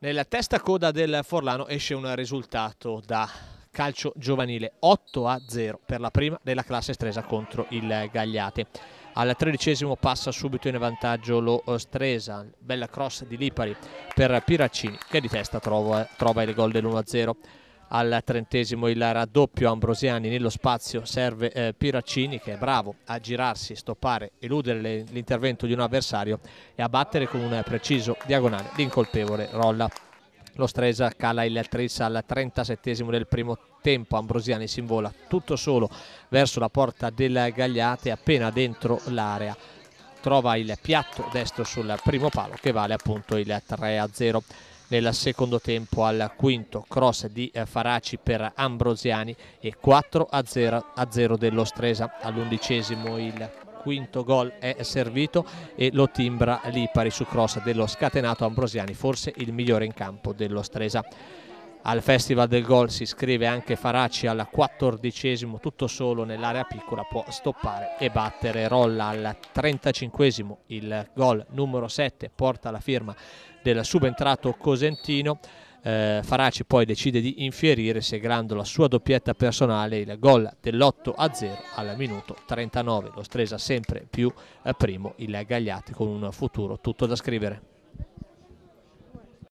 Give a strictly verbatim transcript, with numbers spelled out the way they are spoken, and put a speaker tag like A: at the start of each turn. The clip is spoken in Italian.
A: Nella testa coda del Forlano esce un risultato da calcio giovanile, otto a zero per la prima della classe Stresa contro il Gagliate. Al tredicesimo passa subito in vantaggio lo Stresa, bella cross di Lipari per Piraccini che di testa trova, trova il gol dell'uno a zero. Al trentesimo il raddoppio, Ambrosiani nello spazio serve eh, Piraccini che è bravo a girarsi, stoppare, eludere l'intervento di un avversario e a battere con un preciso diagonale l'incolpevole Rolla. Lo Stresa cala il tris al trentasettesimo del primo tempo, Ambrosiani si invola tutto solo verso la porta del Gagliate, appena dentro l'area trova il piatto destro sul primo palo che vale appunto il tre a zero. Nel secondo tempo al quinto cross di Faraci per Ambrosiani e quattro a zero dello Stresa. All'undicesimo il quinto gol è servito e lo timbra Lipari su cross dello scatenato Ambrosiani, forse il migliore in campo dello Stresa. Al festival del gol si iscrive anche Faraci al quattordicesimo, tutto solo nell'area piccola può stoppare e battere Rolla. Al trentacinquesimo il gol numero sette porta la firma del subentrato cosentino. eh, Faraci poi decide di infierire segnando la sua doppietta personale, il gol dell'otto a zero al minuto trentanove. Lo Stresa sempre più eh, primo, il Gagliate con un futuro tutto da scrivere.